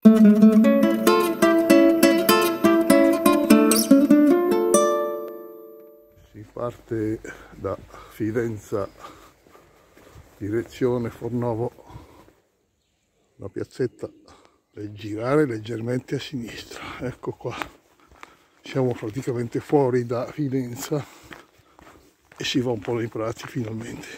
Si parte da Fidenza direzione Fornovo, la piazzetta per girare leggermente a sinistra. Ecco qua, siamo praticamente fuori da Fidenza e si va un po' nei prati finalmente.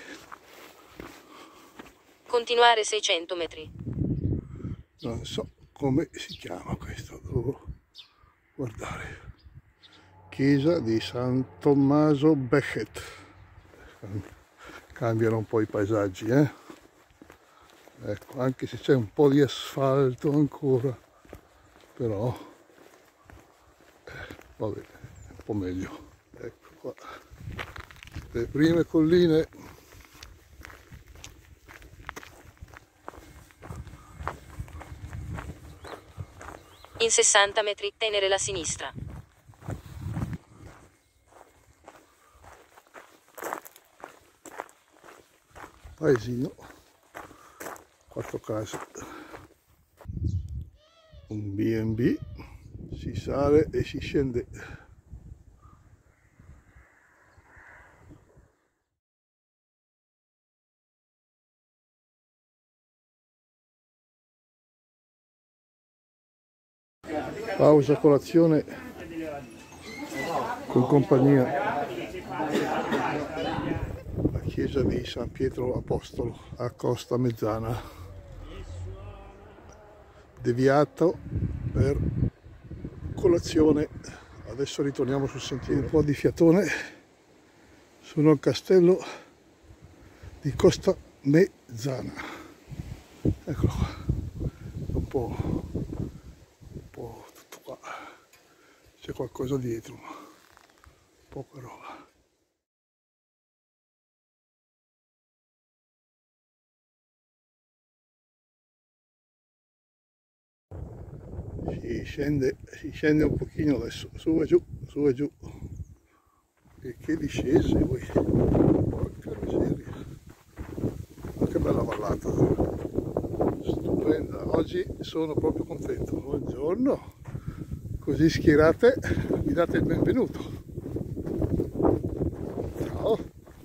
Continuare 600 metri. Non so come si chiama questo, devo guardare. Chiesa di San Tommaso Becket. Cambiano un po' i paesaggi, Ecco, anche se c'è un po' di asfalto ancora, però va bene, un po' meglio. Ecco qua, le prime colline. In 60 metri, tenere la sinistra. Paesino, 4 case, un B&B, si sale e si scende. Pausa colazione con compagnia. La chiesa di San Pietro Apostolo a Costa Mezzana, deviato per colazione. Adesso ritorniamo sul sentiero. Un po' di fiatone. Sono al castello di Costa Mezzana, eccolo qua, un po' tutto qua, c'è qualcosa dietro, ma poca roba. Si scende un pochino adesso, su e giù, e che discese voi, porca miseria, ma che bella vallata, stupenda, oggi sono proprio contento. Buongiorno, così schierate mi date il benvenuto, ciao.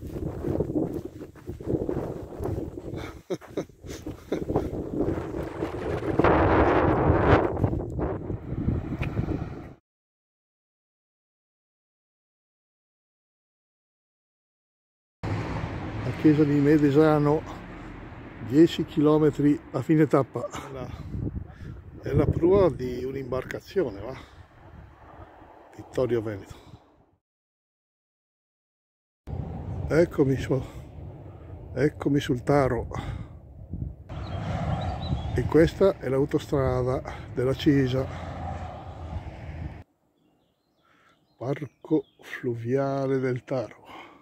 La chiesa di Medesano, 10 km a fine tappa. È la prua di un'imbarcazione, va? Vittorio Veneto. Eccomi sul Taro. E questa è l'autostrada della Cisa. Parco fluviale del Taro.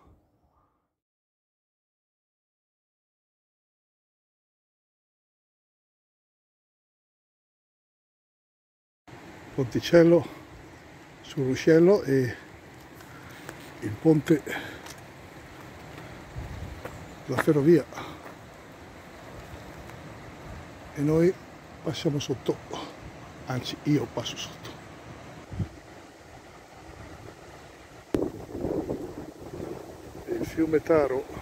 Ponticello sul ruscello e il ponte, la ferrovia, e noi passiamo sotto, anzi io passo sotto. Il fiume Taro.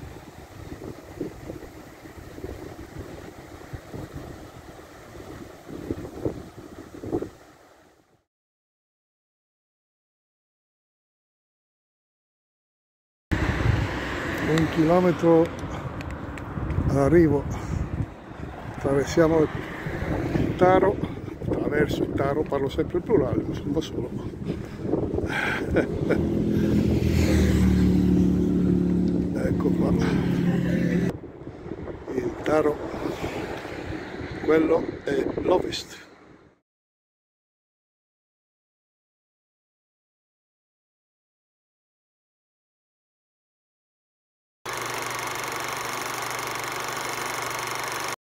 Un chilometro all'arrivo, attraversiamo il Taro, attraverso il Taro, parlo sempre in plurale, ma sono da solo. Ecco qua, il Taro, quello è l'Ovest.